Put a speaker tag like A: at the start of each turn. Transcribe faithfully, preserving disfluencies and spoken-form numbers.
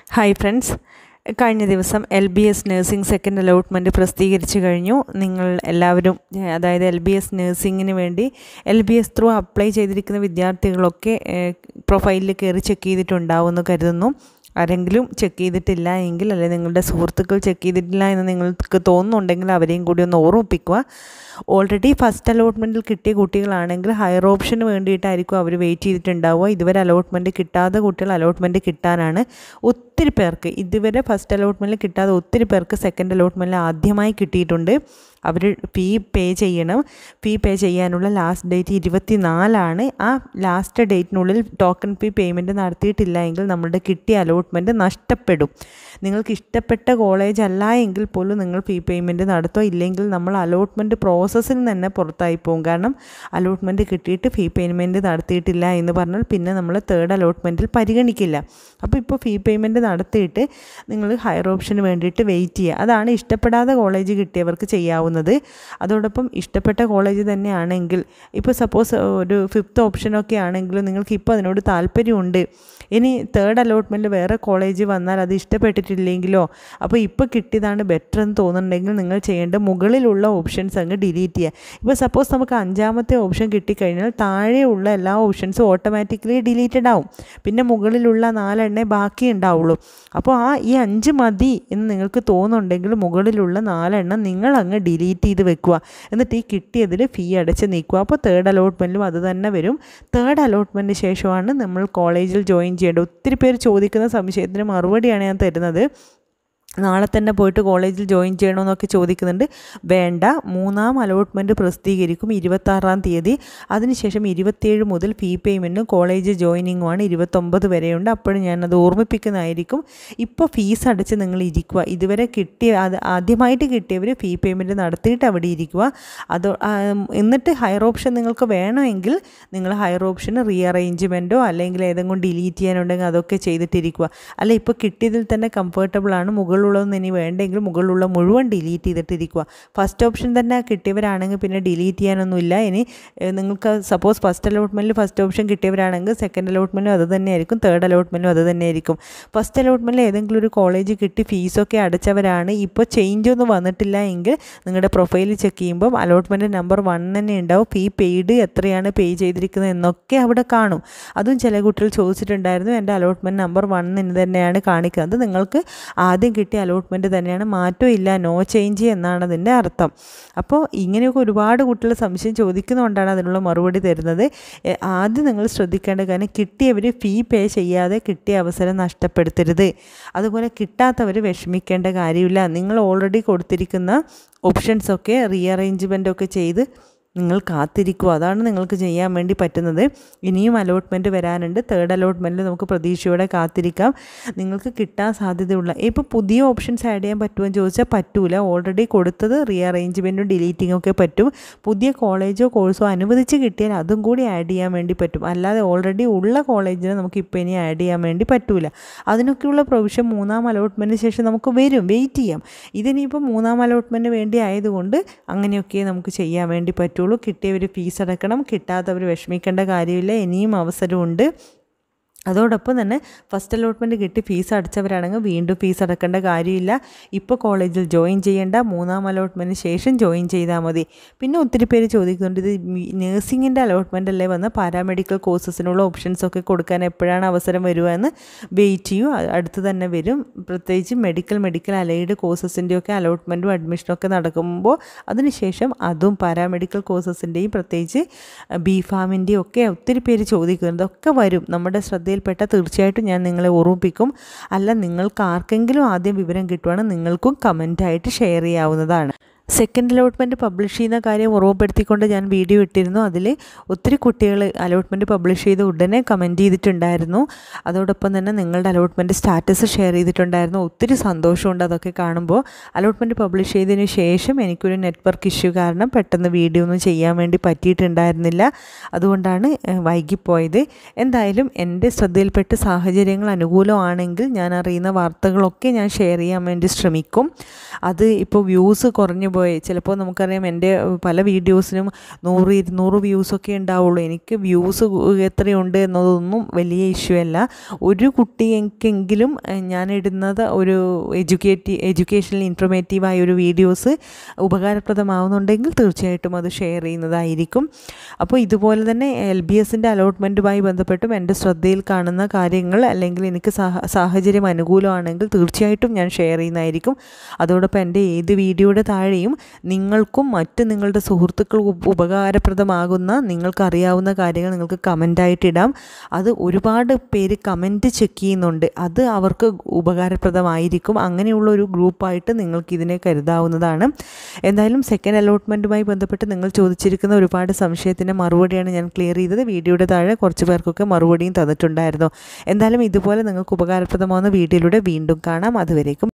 A: Hi friends, കഴിഞ്ഞ ദിവസം L B S nursing second allotment പ്രസിദ്ധീകരിച്ചു കഴിഞ്ഞു. നിങ്ങൾ എല്ലാവരും അതായത് എൽ ബി എസ് നഴ്സിംഗിന് വേണ്ടി L B S through apply ചെയ്തിരിക്കുന്ന വിദ്യാർത്ഥികളൊക്കെ പ്രൊഫൈലിൽ കയറി ചെക്ക് ചെയ്തിട്ടുണ്ടാവുമെന്ന് കരുതുന്നു. ആരെങ്കിലും ചെക്ക് ചെയ്തിട്ടില്ല എങ്കിൽ അല്ലെങ്കിൽ നിങ്ങളുടെ സുഹൃത്തുക്കൾ ചെക്ക് ചെയ്തിട്ടില്ല എന്ന് നിങ്ങൾക്ക് തോന്നുന്നുണ്ടെങ്കിൽ അവരെയും കൂടി ഒന്ന് ഓർമ്മിപ്പിക്കുക. ഓൾറെഡി ഫസ്റ്റ് അലോട്ട്മെൻറ്റിൽ കിട്ടിയ കുട്ടികളാണെങ്കിൽ ഹയർ ഓപ്ഷന് വേണ്ടിയിട്ടായിരിക്കും അവർ വെയിറ്റ് ചെയ്തിട്ടുണ്ടാവുക. ഇതുവരെ അലോട്ട്മെൻറ്റ് കിട്ടാത്ത കുട്ടികൾ അലോട്ട്മെൻറ്റ് കിട്ടാനാണ്. ഒത്തിരി പേർക്ക് ഇതുവരെ ഫസ്റ്റ് അലോട്ട്മെൻറ്റിൽ കിട്ടാതെ ഒത്തിരി പേർക്ക് സെക്കൻഡ് അലോട്ട്മെൻറ്റിൽ ആദ്യമായി കിട്ടിയിട്ടുണ്ട്. അവർ ഫീ പേ ചെയ്യണം. ഫീ പേ ചെയ്യാനുള്ള ലാസ്റ്റ് ഡേറ്റ് ഇരുപത്തി നാലാണ്. ആ ലാസ്റ്റ് ഡേറ്റിനുള്ളിൽ ടോക്കൺ ഫീ പേയ്മെൻറ്റ് നടത്തിയിട്ടില്ല എങ്കിൽ നമ്മളുടെ കിട്ടിയ അലോട്ട്മെൻറ്റ് നഷ്ടപ്പെടും. നിങ്ങൾക്ക് ഇഷ്ടപ്പെട്ട കോളേജ് അല്ല എങ്കിൽ പോലും നിങ്ങൾ ഫീ പേയ്മെൻറ്റ് നടത്തുക. ഇല്ലെങ്കിൽ നമ്മൾ അലോട്ട്മെൻറ്റ് പ്രോസസ്സിൽ തന്നെ പുറത്തായി പോകും. കാരണം അലോട്ട്മെൻറ്റ് കിട്ടിയിട്ട് ഫീ പേയ്മെൻറ്റ് നടത്തിയിട്ടില്ല എന്ന് പറഞ്ഞാൽ പിന്നെ നമ്മൾ തേർഡ് അലോട്ട്മെൻറ്റിൽ പരിഗണിക്കില്ല. അപ്പോൾ ഇപ്പോൾ ഫീ പേയ്മെൻറ്റ് നടത്തിയിട്ട് നിങ്ങൾ ഹയർ ഓപ്ഷന് വേണ്ടിയിട്ട് വെയിറ്റ് ചെയ്യുക. അതാണ് ഇഷ്ടപ്പെടാത്ത കോളേജ് കിട്ടിയവർക്ക് ചെയ്യാവുന്നത്. അതോടൊപ്പം ഇഷ്ടപ്പെട്ട കോളേജ് തന്നെയാണെങ്കിൽ ഇപ്പോൾ സപ്പോസ് ഒരു ഫിഫ്ത്ത് ഓപ്ഷനൊക്കെ ആണെങ്കിലും നിങ്ങൾക്ക് ഇപ്പോൾ അതിനോട് താല്പര്യമുണ്ട്, ഇനി തേർഡ് അലോട്ട്മെൻറ്റിൽ വേറെ കോളേജ് വന്നാൽ അത് ഇഷ്ടപ്പെട്ടിട്ടില്ലെങ്കിലോ അപ്പോൾ ഇപ്പോൾ കിട്ടിയതാണ് ബെറ്റർ എന്ന് തോന്നുന്നുണ്ടെങ്കിൽ നിങ്ങൾ ചെയ്യേണ്ട മുകളിലുള്ള ഓപ്ഷൻസ് അങ്ങ് ഡിലീറ്റ് ചെയ്യുക. ഇപ്പോൾ സപ്പോസ് നമുക്ക് അഞ്ചാമത്തെ ഓപ്ഷൻ കിട്ടിക്കഴിഞ്ഞാൽ താഴെയുള്ള എല്ലാ ഓപ്ഷൻസും ഓട്ടോമാറ്റിക്കലി ഡിലീറ്റഡ് ആവും. പിന്നെ മുകളിലുള്ള നാലെണ്ണേ ബാക്കി ഉണ്ടാവുള്ളൂ. അപ്പോൾ ആ ഈ അഞ്ച് മതി എന്ന് നിങ്ങൾക്ക് തോന്നുന്നുണ്ടെങ്കിൽ മുകളിലുള്ള നാലെണ്ണം നിങ്ങൾ അങ്ങ് ഡിലീറ്റ് ചെയ്ത് വെക്കുക. എന്നിട്ട് ഈ കിട്ടിയതിൽ ഫീ അടച്ച് നീക്കുക. അപ്പോൾ തേർഡ് അലോട്ട്മെൻറ്റിലും അത് തന്നെ വരും. തേർഡ് അലോട്ട്മെൻറ്റിന് ശേഷമാണ് നമ്മൾ കോളേജിൽ ജോയിൻ ചെയ്യേണ്ടത്. ഒത്തിരി പേര് ചോദിക്കുന്ന സംശയത്തിന് മറുപടിയാണ് ഞാൻ തരുന്നത്. നാളെ തന്നെ പോയിട്ട് കോളേജിൽ ജോയിൻ ചെയ്യണമെന്നൊക്കെ ചോദിക്കുന്നുണ്ട്. വേണ്ട, മൂന്നാം അലോട്ട്മെൻറ്റ് പ്രസിദ്ധീകരിക്കും ഇരുപത്താറാം തീയതി. അതിനുശേഷം ഇരുപത്തിയേഴ് മുതൽ ഫീ പേയ്മെൻറ്റും കോളേജ് ജോയിനിങ്ങുമാണ് ഇരുപത്തൊമ്പത് വരെയുണ്ട്. അപ്പോഴും ഞാനത് ഓർമ്മിപ്പിക്കുന്നതായിരിക്കും. ഇപ്പോൾ ഫീസ് അടച്ച് നിങ്ങൾ ഇരിക്കുക. ഇതുവരെ കിട്ടിയ അത് ആദ്യമായിട്ട് കിട്ടിയവർ ഫീ പേയ്മെൻറ്റ് നടത്തിയിട്ട് അവിടെ ഇരിക്കുക. അത് എന്നിട്ട് ഹയർ ഓപ്ഷൻ നിങ്ങൾക്ക് വേണമെങ്കിൽ നിങ്ങൾ ഹയർ ഓപ്ഷന് റീ അറേഞ്ച്മെൻറ്റോ അല്ലെങ്കിൽ ഏതെങ്കിലും ഡിലീറ്റ് ചെയ്യാനുണ്ടെങ്കിൽ അതൊക്കെ ചെയ്തിട്ടിരിക്കുക. അല്ല ഇപ്പോൾ കിട്ടിയതിൽ തന്നെ കംഫർട്ടബിളാണ്, മുകളിൽ ഉള്ളതൊന്നും ഇനി വേണ്ടെങ്കിൽ മുകളിലുള്ള മുഴുവൻ ഡിലീറ്റ് ചെയ്തിട്ടിരിക്കുക. ഫസ്റ്റ് ഓപ്ഷൻ തന്നെ കിട്ടിയവരാണെങ്കിൽ പിന്നെ ഡിലീറ്റ് ചെയ്യാനൊന്നുമില്ല. ഇനി നിങ്ങൾക്ക് സപ്പോസ് ഫസ്റ്റ് അലോട്ട്മെൻറ്റിൽ ഫസ്റ്റ് ഓപ്ഷൻ കിട്ടിയവരാണെങ്കിൽ സെക്കൻഡ് അലോട്ട്മെൻറ്റും അത് തന്നെയായിരിക്കും, തേർഡ് അലോട്ട്മെൻറ്റും അത് തന്നെയായിരിക്കും. ഫസ്റ്റ് അലോട്ട്മെൻറ്റിൽ ഏതെങ്കിലും ഒരു കോളേജ് കിട്ടി ഫീസൊക്കെ അടച്ചവരാണ്. ഇപ്പോൾ ചേഞ്ച് ഒന്നും വന്നിട്ടില്ല എങ്കിൽ നിങ്ങളുടെ പ്രൊഫൈൽ ചെക്ക് ചെയ്യുമ്പോൾ അലോട്ട്മെൻറ്റ് നമ്പർ വൺ തന്നെ ഉണ്ടാവും. ഫീ പെയ്ഡ് എത്രയാണ് പേ ചെയ്തിരിക്കുന്നത് എന്നൊക്കെ അവിടെ കാണും. അതും ചില കുട്ടികൾ ചോദിച്ചിട്ടുണ്ടായിരുന്നു, എൻ്റെ അലോട്ട്മെൻറ്റ് നമ്പർ വണ്ണിന് തന്നെയാണ് കാണിക്കുന്നത്. നിങ്ങൾക്ക് ആദ്യം കിട്ടിയ അലോട്ട്മെൻറ്റ് തന്നെയാണ്, മാറ്റമില്ല, നോ ചേഞ്ച് എന്നാണ് അതിൻ്റെ അർത്ഥം. അപ്പോൾ ഇങ്ങനെയൊക്കെ ഒരുപാട് കുട്ടികൾ സംശയം ചോദിക്കുന്നതുകൊണ്ടാണ് അതിനുള്ള മറുപടി തരുന്നത്. ആദ്യം നിങ്ങൾ ശ്രദ്ധിക്കേണ്ട കാര്യം, കിട്ടിയവർ ഫീ പേ ചെയ്യാതെ കിട്ടിയ അവസരം നഷ്ടപ്പെടുത്തരുത്. അതുപോലെ കിട്ടാത്തവർ വിഷമിക്കേണ്ട കാര്യമില്ല. നിങ്ങൾ ഓൾറെഡി കൊടുത്തിരിക്കുന്ന ഓപ്ഷൻസൊക്കെ റീ അറേഞ്ച്മെൻറ്റൊക്കെ ചെയ്ത് നിങ്ങൾ കാത്തിരിക്കുക. അതാണ് നിങ്ങൾക്ക് ചെയ്യാൻ വേണ്ടി പറ്റുന്നത്. ഇനിയും അലോട്ട്മെൻറ്റ് വരാനുണ്ട്. തേർഡ് അലോട്ട്മെൻറ്റിൽ നമുക്ക് പ്രതീക്ഷയോടെ കാത്തിരിക്കാം. നിങ്ങൾക്ക് കിട്ടാൻ സാധ്യതയുള്ള ഇപ്പോൾ പുതിയ ഓപ്ഷൻസ് ആഡ് ചെയ്യാൻ പറ്റുമെന്ന് ചോദിച്ചാൽ പറ്റൂല. ഓൾറെഡി കൊടുത്തത് റീ അറേഞ്ച്മെൻറ്റും ഡിലീറ്റിങ്ങും ഒക്കെ പറ്റും. പുതിയ കോളേജോ കോഴ്സോ അനുവദിച്ച് കിട്ടിയാൽ അതും കൂടി ആഡ് ചെയ്യാൻ വേണ്ടി പറ്റും. അല്ലാതെ ഓൾറെഡി ഉള്ള കോളേജിനെ നമുക്ക് ഇപ്പോൾ ഇനി ആഡ് ചെയ്യാൻ വേണ്ടി പറ്റൂല. അതിനൊക്കെയുള്ള പ്രൊവിഷൻ മൂന്നാം അലോട്ട്മെൻറ്റിന് ശേഷം നമുക്ക് വരും. വെയിറ്റ് ചെയ്യാം. ഇതിനിപ്പോൾ മൂന്നാം അലോട്ട്മെൻറ്റിന് വേണ്ടി ആയതുകൊണ്ട് അങ്ങനെയൊക്കെ നമുക്ക് ചെയ്യാൻ വേണ്ടി പറ്റും. കിട്ടിയവർ ഫീസ് അടക്കണം, കിട്ടാത്തവർ വിഷമിക്കേണ്ട കാര്യമില്ല, ഇനിയും അവസരമുണ്ട്. അതോടൊപ്പം തന്നെ ഫസ്റ്റ് അലോട്ട്മെൻറ്റ് കിട്ടി ഫീസ് അടച്ചവരാണെങ്കിൽ വീണ്ടും ഫീസ് അടക്കേണ്ട കാര്യമില്ല. ഇപ്പോൾ കോളേജിൽ ജോയിൻ ചെയ്യേണ്ട, മൂന്നാം അലോട്ട്മെൻറ്റിന് ശേഷം ജോയിൻ ചെയ്താൽ മതി. പിന്നെ ഒത്തിരി പേര് ചോദിക്കുന്നുണ്ട്, ഇത് നഴ്സിംഗിൻ്റെ അലോട്ട്മെൻ്റ് അല്ലേ വന്ന് പാരാമെഡിക്കൽ കോഴ്സസിനുള്ള ഓപ്ഷൻസൊക്കെ കൊടുക്കാൻ എപ്പോഴാണ് അവസരം വരിക എന്ന് വെയിറ്റ് ചെയ്യൂ. അടുത്ത് തന്നെ വരും. പ്രത്യേകിച്ച് മെഡിക്കൽ മെഡിക്കൽ അലൈഡ് കോഴ്സസിൻ്റെയൊക്കെ അലോട്ട്മെൻറ്റും അഡ്മിഷനൊക്കെ നടക്കുമ്പോൾ അതിനുശേഷം അതും പാരാമെഡിക്കൽ കോഴ്സസിൻ്റെയും പ്രത്യേകിച്ച് ബി ഫാമിൻ്റെയും ഒക്കെ ഒത്തിരി പേര് ചോദിക്കുന്നുണ്ട്. അതൊക്കെ വരും. നമ്മുടെ ശ്രദ്ധ പ്പെട്ട തീർച്ചയായിട്ടും ഞാൻ നിങ്ങളെ ഓർമ്മിപ്പിക്കും. അല്ല, നിങ്ങൾക്ക് ആർക്കെങ്കിലും ആദ്യം വിവരം കിട്ടുവാണെങ്കിൽ നിങ്ങൾക്കും കമൻറ്റായിട്ട് ഷെയർ ചെയ്യാവുന്നതാണ്. സെക്കൻഡ് അലോട്ട്മെൻറ്റ് പബ്ലിഷ് ചെയ്യുന്ന കാര്യം ഓർമ്മപ്പെടുത്തിക്കൊണ്ട് ഞാൻ വീഡിയോ ഇട്ടിരുന്നു. അതിൽ ഒത്തിരി കുട്ടികൾ അലോട്ട്മെൻറ്റ് പബ്ലിഷ് ചെയ്ത് ഉടനെ കമൻറ്റ് ചെയ്തിട്ടുണ്ടായിരുന്നു. അതോടൊപ്പം തന്നെ നിങ്ങളുടെ അലോട്ട്മെൻറ്റ് സ്റ്റാറ്റസ് ഷെയർ ചെയ്തിട്ടുണ്ടായിരുന്നു. ഒത്തിരി സന്തോഷമുണ്ട് അതൊക്കെ കാണുമ്പോൾ. അലോട്ട്മെൻറ്റ് പബ്ലിഷ് ചെയ്തതിന് ശേഷം എനിക്കൊരു നെറ്റ്വർക്ക് ഇഷ്യൂ കാരണം പെട്ടെന്ന് വീഡിയോ ഒന്നും ചെയ്യാൻ വേണ്ടി പറ്റിയിട്ടുണ്ടായിരുന്നില്ല. അതുകൊണ്ടാണ് വൈകിപ്പോയത്. എന്തായാലും എൻ്റെ ശ്രദ്ധയിൽപ്പെട്ട് സാഹചര്യങ്ങൾ അനുകൂലമാണെങ്കിൽ ഞാൻ അറിയുന്ന വാർത്തകളൊക്കെ ഞാൻ ഷെയർ ചെയ്യാൻ വേണ്ടി ശ്രമിക്കും. അത് ഇപ്പോൾ വ്യൂസ് കുറഞ്ഞു പോയി ചിലപ്പോൾ നമുക്കറിയാം എൻ്റെ പല വീഡിയോസിനും നൂറ് ഇരുന്നൂറ് വ്യൂസൊക്കെ ഉണ്ടാവുള്ളൂ. എനിക്ക് വ്യൂസ് എത്രയുണ്ട് എന്നതൊന്നും വലിയ ഇഷ്യൂ അല്ല. ഒരു കുട്ടിക്കെങ്കിലും ഞാനിടുന്നത് ഒരു എഡ്യൂക്കേറ്റീവ് എഡ്യൂക്കേഷണൽ ഇൻഫർമേറ്റീവായ ഒരു വീഡിയോസ് ഉപകാരപ്രദമാവുന്നുണ്ടെങ്കിൽ തീർച്ചയായിട്ടും അത് ഷെയർ ചെയ്യുന്നതായിരിക്കും. അപ്പോൾ ഇതുപോലെ തന്നെ എൽ ബി എസിൻ്റെ അലോട്ട്മെൻറ്റുമായി ബന്ധപ്പെട്ടും എൻ്റെ ശ്രദ്ധയിൽ കാണുന്ന കാര്യങ്ങൾ അല്ലെങ്കിൽ എനിക്ക് സാഹചര്യം അനുകൂലമാണെങ്കിൽ തീർച്ചയായിട്ടും ഞാൻ ഷെയർ ചെയ്യുന്നതായിരിക്കും. അതോടൊപ്പം എൻ്റെ ഏത് വീഡിയോയുടെ താഴെയും നിങ്ങൾക്കും മറ്റ് നിങ്ങളുടെ സുഹൃത്തുക്കൾക്കും ഉപകാരപ്രദമാകുന്ന നിങ്ങൾക്കറിയാവുന്ന കാര്യങ്ങൾ നിങ്ങൾക്ക് കമൻ്റായിട്ട് ഇടാം. അത് ഒരുപാട് പേര് കമൻറ്റ് ചെക്ക് ചെയ്യുന്നുണ്ട്, അത് അവർക്ക് ഉപകാരപ്രദമായിരിക്കും. അങ്ങനെയുള്ള ഒരു ഗ്രൂപ്പായിട്ട് നിങ്ങൾക്കിതിനെ കരുതാവുന്നതാണ്. എന്തായാലും സെക്കൻഡ് അലോട്ട്മെൻറ്റുമായി ബന്ധപ്പെട്ട് നിങ്ങൾ ചോദിച്ചിരിക്കുന്ന ഒരുപാട് സംശയത്തിൻ്റെ മറുപടിയാണ് ഞാൻ ക്ലിയർ ചെയ്തത്. വീഡിയോയുടെ താഴെ കുറച്ച് പേർക്കൊക്കെ മറുപടിയും തന്നിട്ടുണ്ടായിരുന്നു. എന്തായാലും ഇതുപോലെ നിങ്ങൾക്ക് ഉപകാരപ്രദമാകുന്ന വീഡിയോയിലൂടെ വീണ്ടും കാണാം. അതുവരേക്കും